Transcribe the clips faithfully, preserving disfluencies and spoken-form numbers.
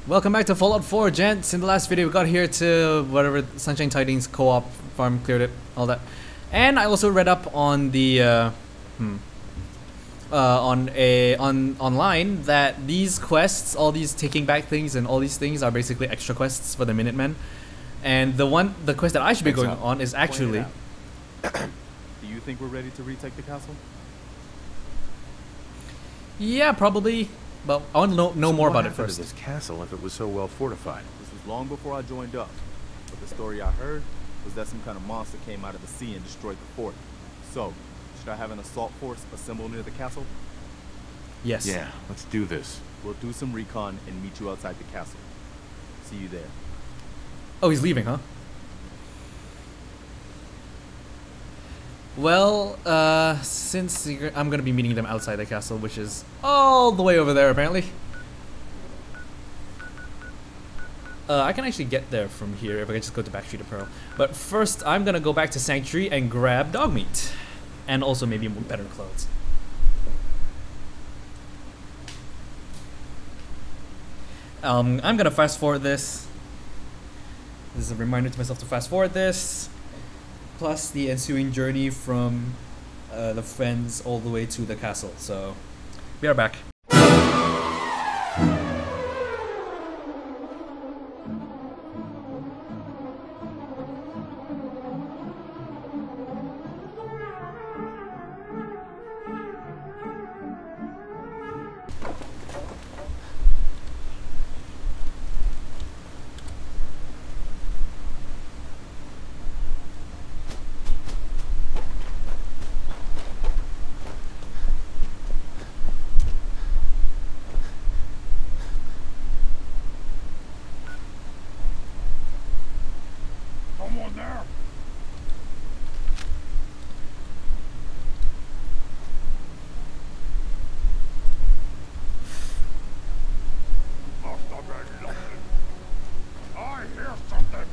Welcome back to Fallout four, gents. In the last video we got here to whatever Sunshine Tidings co-op farm, cleared it, all that. And I also read up on the uh, hmm, uh, on a on online that these quests, all these taking back things and all these things are basically extra quests for the Minutemen. And the one the quest that I should be going on is actually Do you think we're ready to retake the castle? Yeah, probably. But I want to know, know so more what about it happened first. to this castle if it was so well fortified? This was long before I joined up, but the story I heard was that some kind of monster came out of the sea and destroyed the fort. So, should I have an assault force assemble near the castle? Yes. Yeah, let's do this. We'll do some recon and meet you outside the castle. See you there. Oh, he's leaving, huh? Well, uh, since you're, I'm gonna be meeting them outside the castle, which is all the way over there, apparently. Uh, I can actually get there from here if I can just go to Backstreet of Pearl. But first, I'm gonna go back to Sanctuary and grab dog meat. And also maybe better clothes. Um, I'm gonna fast forward this. This is a reminder to myself to fast forward this. Plus the ensuing journey from uh, the friends all the way to the castle. So, we are back. Someone there! Must have been London. I hear something!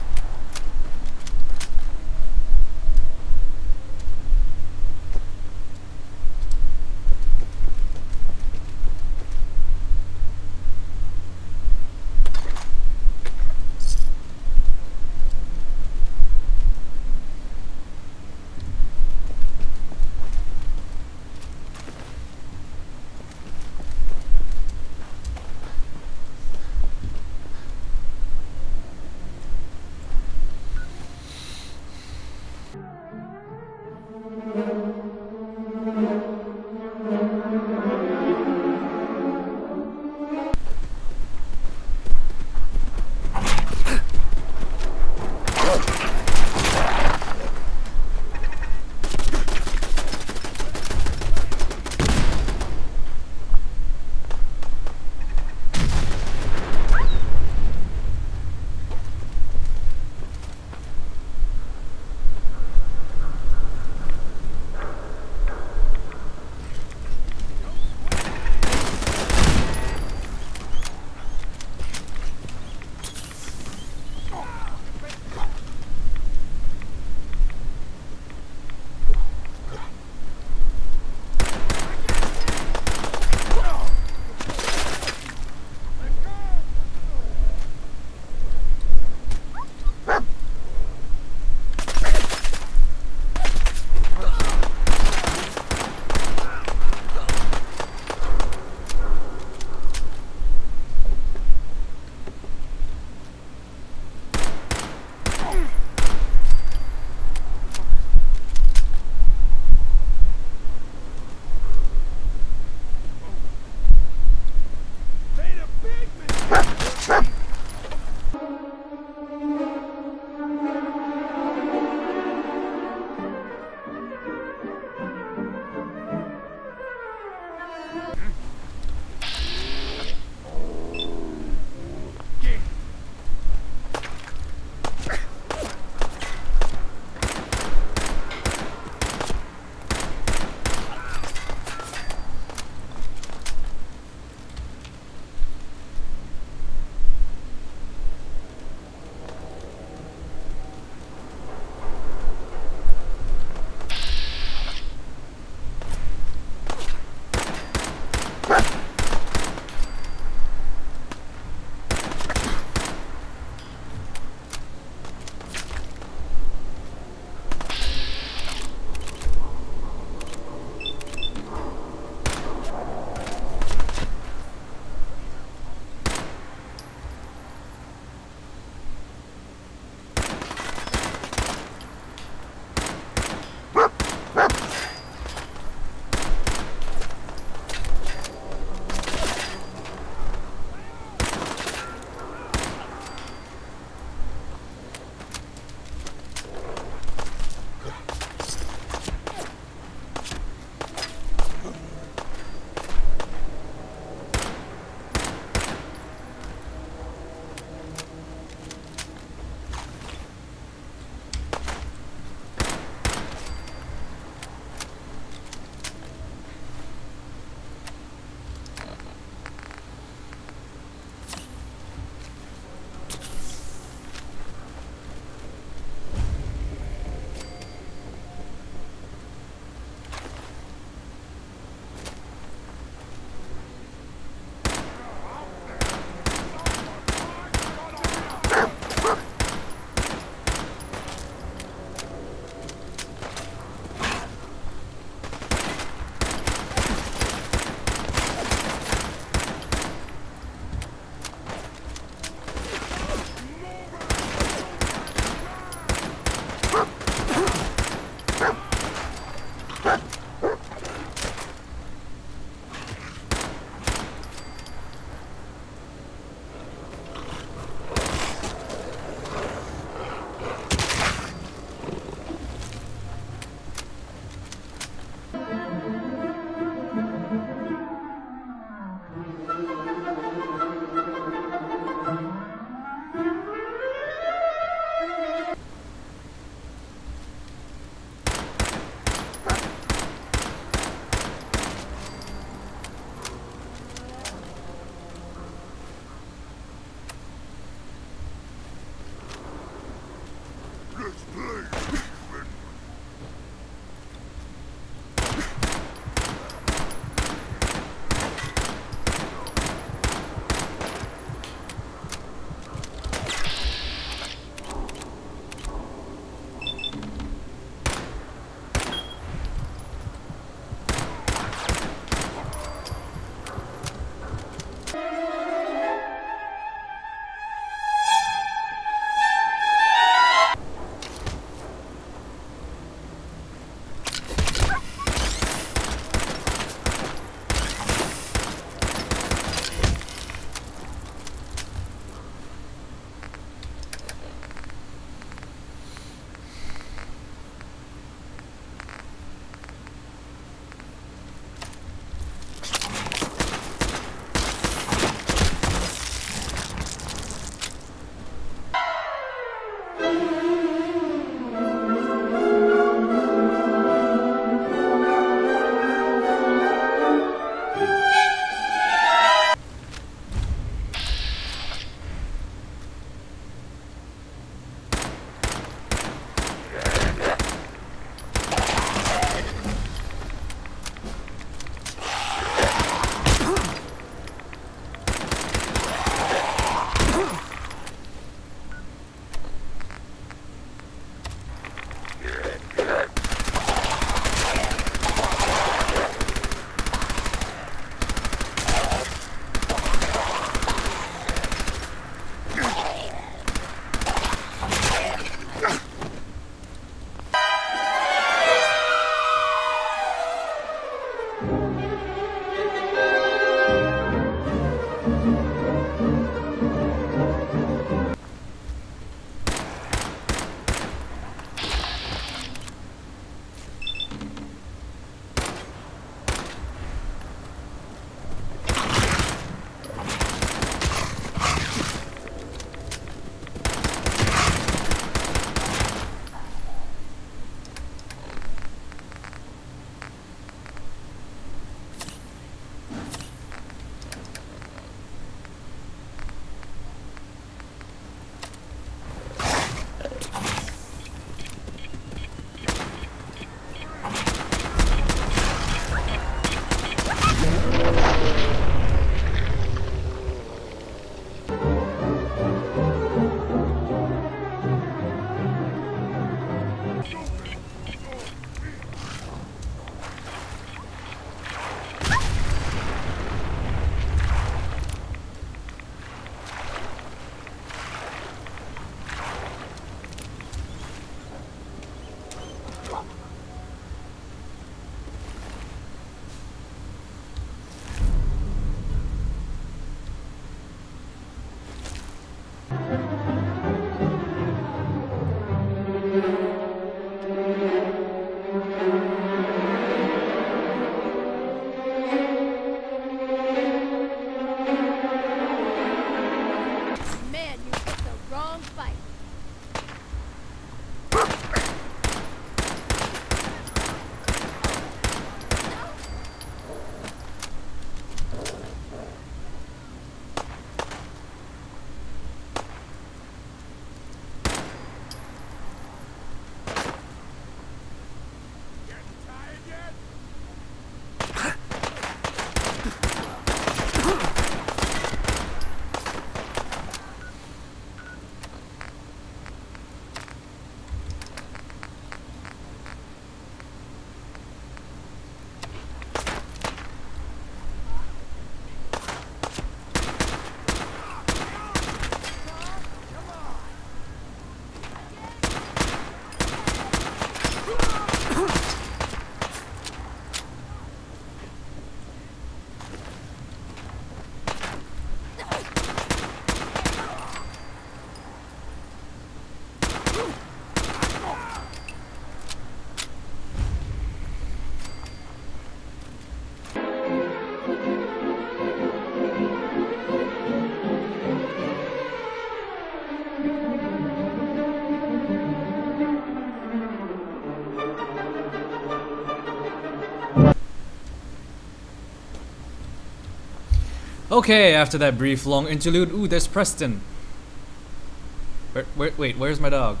Okay, after that brief long interlude, ooh, there's Preston. Where, where, wait, where's my dog?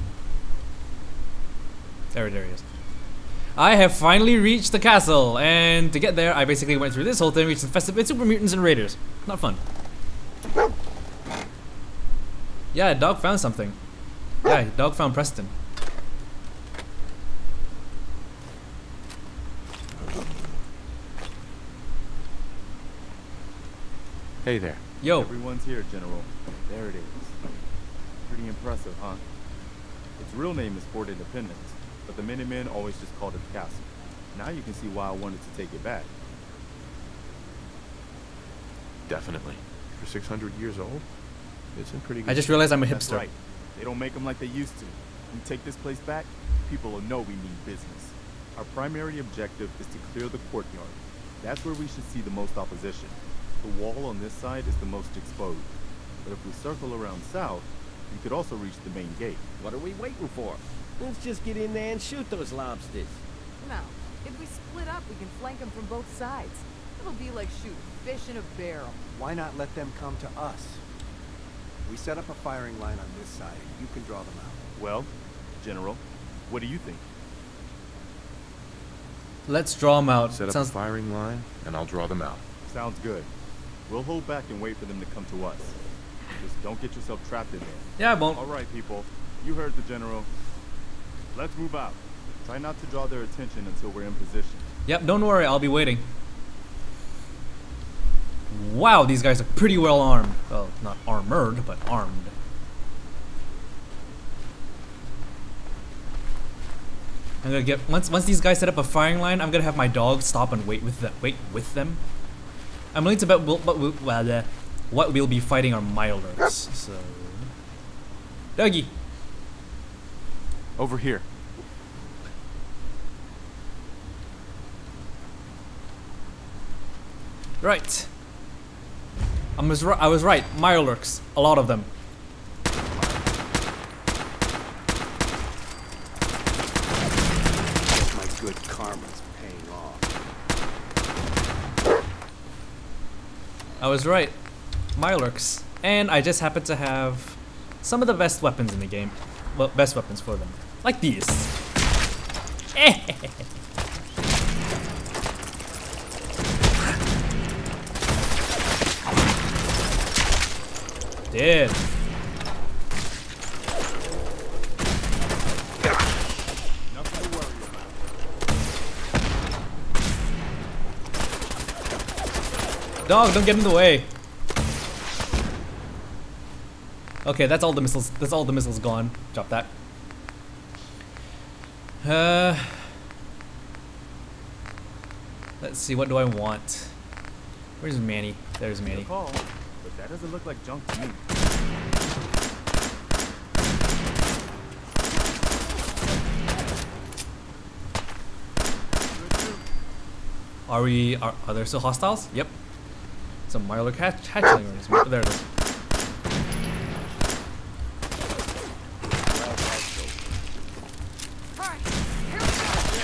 There, there he is. I have finally reached the castle, and to get there, I basically went through this whole thing, reached infested with super mutants and raiders. Not fun. Yeah, dog found something. Yeah, dog found Preston. Hey there. Yo. Everyone's here, General. There it is. Pretty impressive, huh? Its real name is Fort Independence, but the Minutemen always just called it the castle. Now you can see why I wanted to take it back. Definitely. For six hundred years old, it's in pretty good I just realized I'm a That's hipster. right. They don't make them like they used to. We take this place back, people will know we mean business. Our primary objective is to clear the courtyard. That's where we should see the most opposition. The wall on this side is the most exposed. But if we circle around south, we could also reach the main gate. What are we waiting for? Let's just get in there and shoot those lobsters. No. If we split up, we can flank them from both sides. It'll be like shooting fish in a barrel. Why not let them come to us? We set up a firing line on this side. You can draw them out. Well, General, what do you think? Let's draw them out. Set up Sounds a firing line, and I'll draw them out. Sounds good. We'll hold back and wait for them to come to us. Just don't get yourself trapped in there. yeah, I won't. All right, people. You heard the General. Let's move out. Try not to draw their attention until we're in position. Yep, don't worry, I'll be waiting. Wow, these guys are pretty well armed. Well, not armored, but armed. I'm gonna get once once these guys set up a firing line. I'm gonna have my dog stop and wait with them. Wait with them. I'm willing to bet we'll, what, we'll, well, uh, what we'll be fighting are milers. So, Dougie. Over here. Right. I was ri- I was right. Mirelurks, a lot of them. My good karma's paying off. I was right. Mirelurks. And I just happen to have some of the best weapons in the game. Well, best weapons for them. Like these. Dead. Nothing to worry about. Dog, don't get in the way. Okay, that's all the missiles. That's all the missiles gone. Drop that. Uh, let's see. What do I want? Where's Manny? There's Manny. Good call, but that doesn't look like junk to me. Are we? Are, are there still hostiles? Yep. Some Mirelurk hatch hatchling. There it is. Alright, here we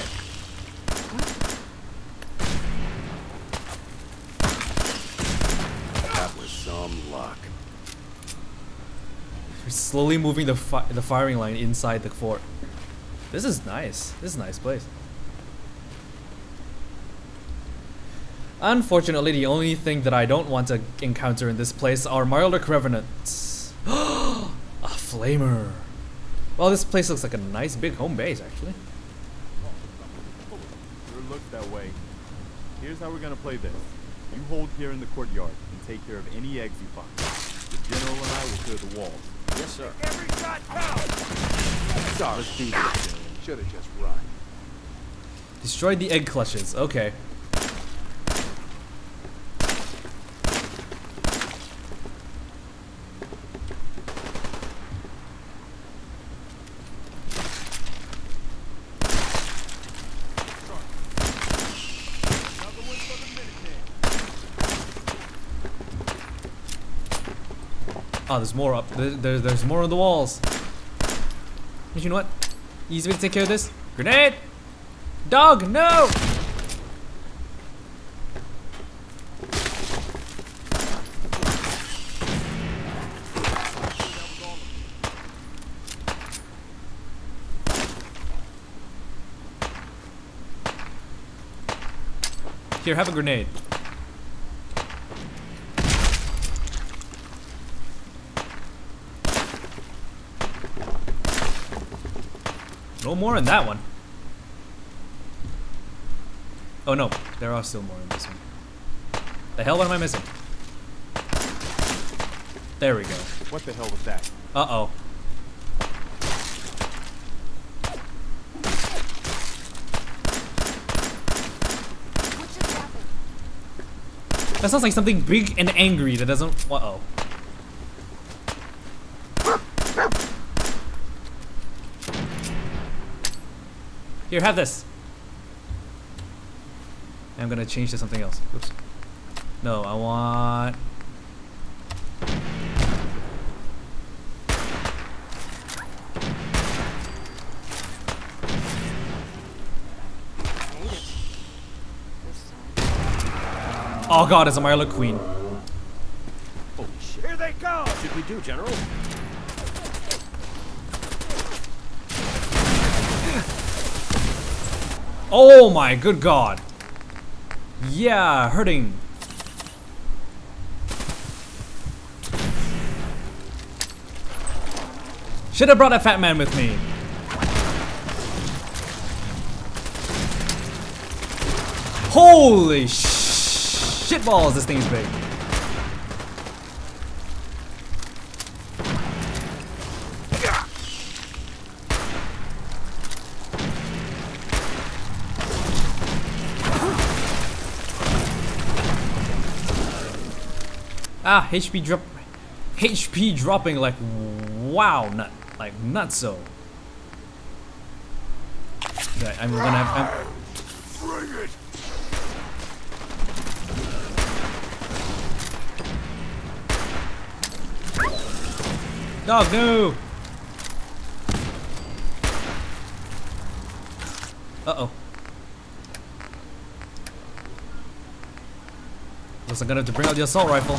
That was some luck. We're slowly moving the fi the firing line inside the fort. This is nice. This is a nice place. Unfortunately, the only thing that I don't want to encounter in this place are Mirelurk Revenants. A flamer. Well, this place looks like a nice big home base, actually. Sure looks that way. Here's how we're gonna play this. You hold here in the courtyard and take care of any eggs you find. The General and I will clear the walls. Yes, sir. Every shot counts! Sorry, Let's do this. should have just run. Destroyed the egg clutches. Okay. Oh, there's more up. There, there, there's more on the walls. You know what? Easy way to take care of this. Grenade! Dog, no! Here, have a grenade. No more in that one. Oh no, there are still more in this one. The hell, what am I missing? There we go. What the hell was that? Uh-oh. What just happened? That sounds like something big and angry that doesn't... Uh-oh. Here, have this. I'm gonna change to something else. Oops. No, I want... Oh god, it's a Marla Queen. Holy shit. Here they go! What should we do, General? Oh my good god. Yeah, hurting. Should have brought that fat man with me. Holy shit balls, this thing's big. Ah, H P drop, H P dropping like wow, nut, like nutso. Okay, I'm gonna have. I'm, Bring it! Dog, no! Uh-oh. Looks like I'm gonna have to bring out the assault rifle.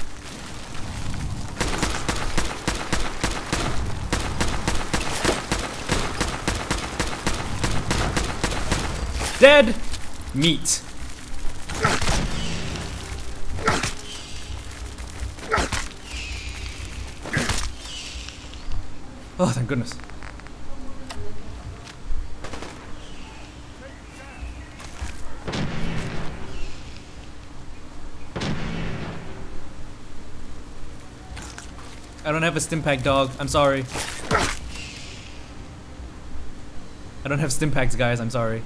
Dead meat. Oh, thank goodness. I don't have a Stimpack, dog. I'm sorry. I don't have Stimpaks, guys. I'm sorry.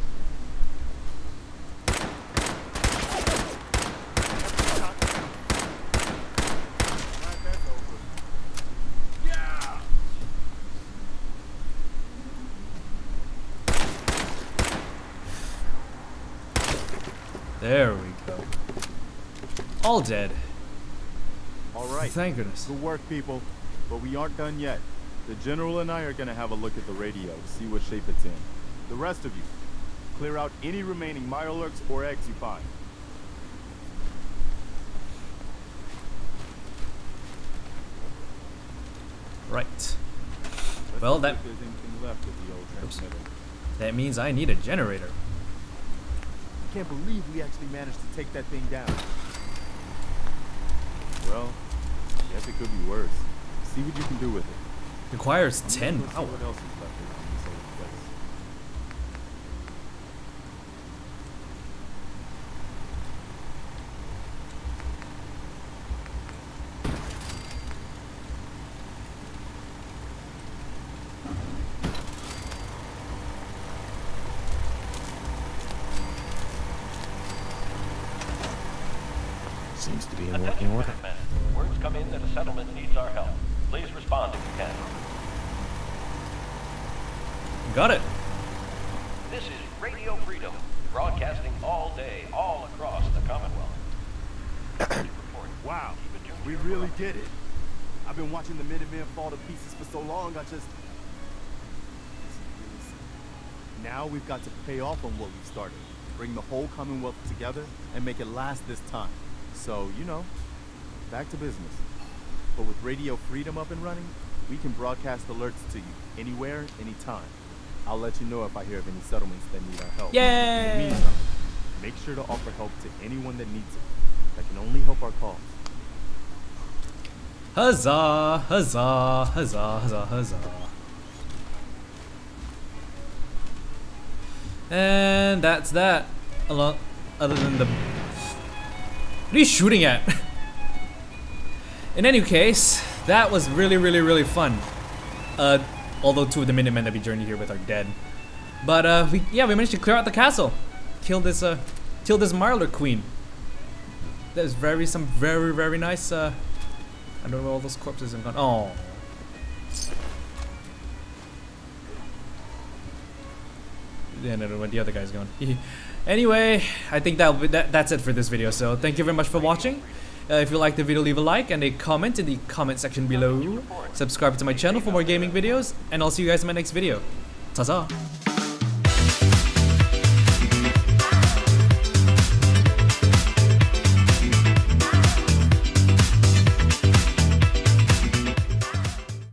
There we go. All dead. All right. Thank goodness. Good work, people. But we aren't done yet. The General and I are gonna have a look at the radio, see what shape it's in. The rest of you, clear out any remaining Mirelurks or eggs you find. Right. Let's Well, see that- if there's anything left of the old transmitter. That means I need a generator. I can't believe we actually managed to take that thing down. Well, I guess it could be worse. See what you can do with it. Requires I'm ten gonna go see power. what else is left around this old place. Seems to be in working order. Words come in that a settlement needs our help. Please respond if you can. Got it. This is Radio Freedom, broadcasting all day, all across the Commonwealth. Report. Wow, Keep it tuned to we your really program. did it. I've been watching the Minutemen fall to pieces for so long, I just... Now we've got to pay off on what we've started. Bring the whole Commonwealth together and make it last this time. So, you know, back to business. But with Radio Freedom up and running, we can broadcast alerts to you anywhere, anytime. I'll let you know if I hear of any settlements that need our help. Yay! In the meantime, Make sure to offer help to anyone that needs it. That can only help our cause. Huzzah! Huzzah! Huzzah! Huzzah! Huzzah! And that's that. Along, other than the. What are you shooting at? In any case, that was really, really, really fun. Uh, although two of the Minutemen that we journeyed here with are dead. But uh, we yeah we managed to clear out the castle, kill this uh, kill this Marler Queen. There's very some very very nice. Uh, I don't know where all those corpses have gone. Oh. Yeah, I don't know where the other guy's going. Anyway, I think that'll be, that that's it for this video. So thank you very much for watching. Uh, if you liked the video, leave a like and a comment in the comment section below. Subscribe to my channel for more gaming videos, and I'll see you guys in my next video. Ta-ta!